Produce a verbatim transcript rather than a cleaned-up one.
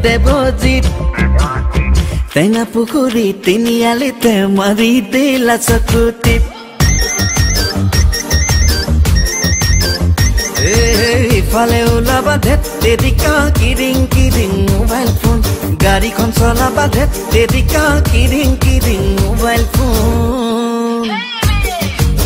দেৱজিত টেঙা পুখুৰী তিনিআলিতে মাৰি দিলা চকুটিত ইফালে ওলাবা ধেত তেৰিকা কিৰিং কিৰিং মোবাইল ফোন গাড়ীখন চলাবা ধেত তেৰিকা কিৰিং কিৰিং মোবাইল ফোন